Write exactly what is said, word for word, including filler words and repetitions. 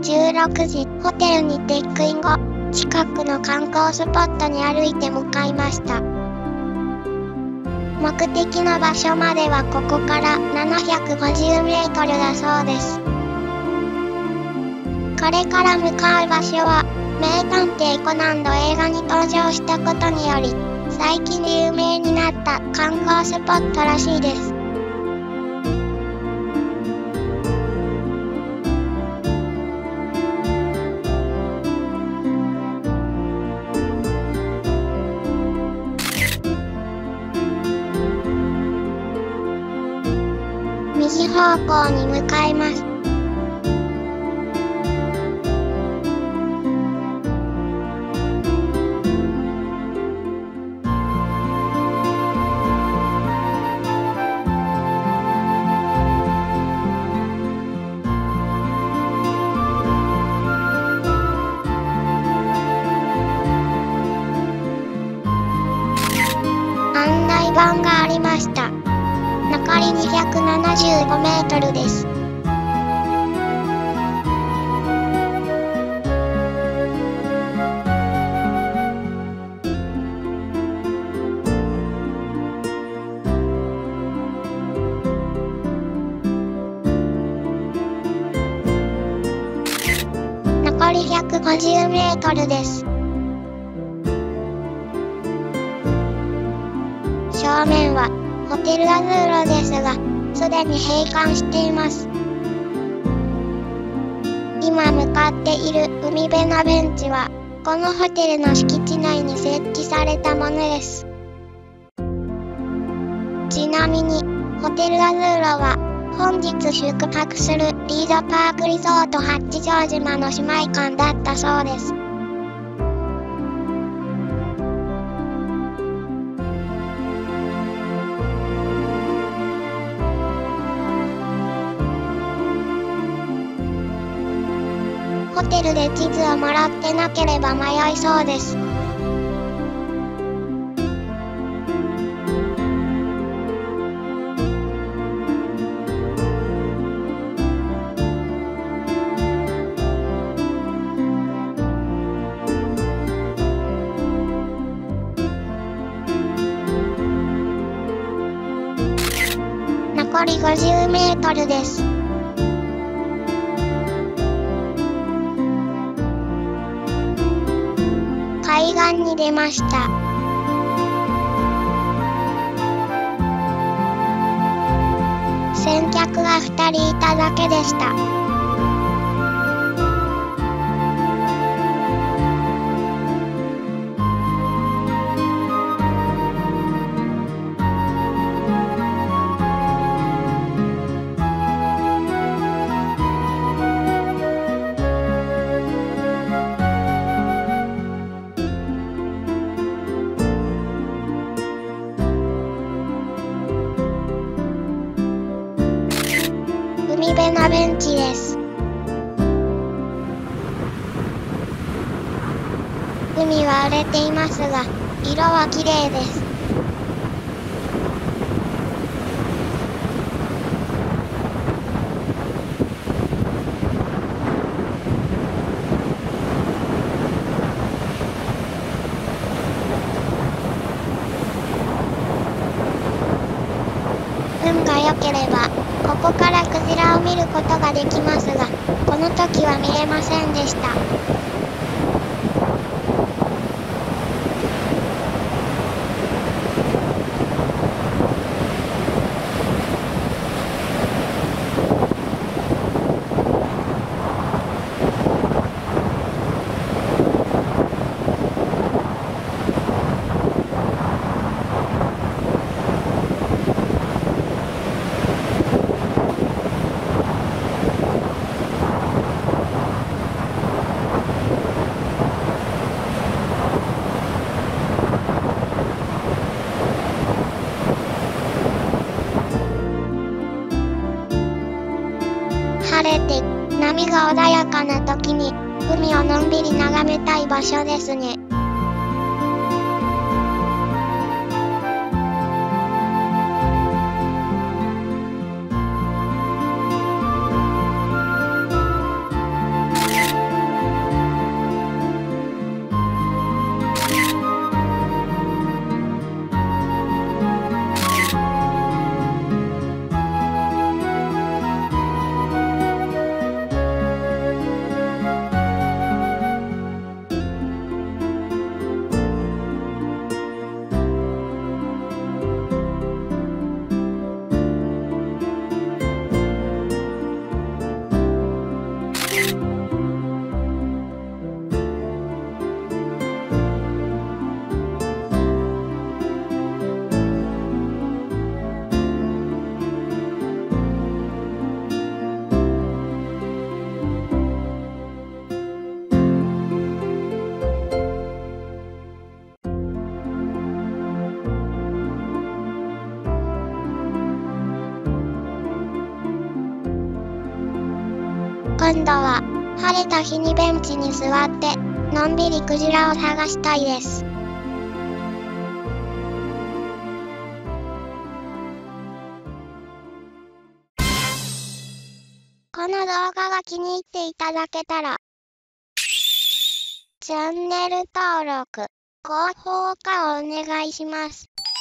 じゅうろくじ、ホテルにチェックイン後、近くの観光スポットに歩いて向かいました。目的の場所まではここからななひゃくごじゅうメートルだそうです。これから向かう場所は、名探偵コナンの映画に登場したことにより、最近有名になった観光スポットらしいです。右方向に向かいます。案内板がありました。残りにひゃくななじゅうごメートルです。残りひゃくごじゅうメートルです。正面はホテルアズーロですが、すでに閉館しています。今向かっている海辺のベンチは、このホテルの敷地内に設置されたものです。ちなみに、ホテルアズーロは、本日宿泊するリードパークリゾート八丈島の姉妹館だったそうです。ホテルで地図をもらってなければ迷いそうです。残りごじゅうメートルです。海岸に出ました。先客がふたりいただけでした。海辺のベンチです。海は荒れていますが、色は綺麗です。運が良ければ、ここからクジラを見ることができますが、この時は見えませんでした。晴れて、波が穏やかな時に、海をのんびり眺めたい場所ですね。 今度は、晴れた日にベンチに座って、のんびりクジラを探したいです。この動画が気に入っていただけたら、チャンネル登録、高評価をお願いします。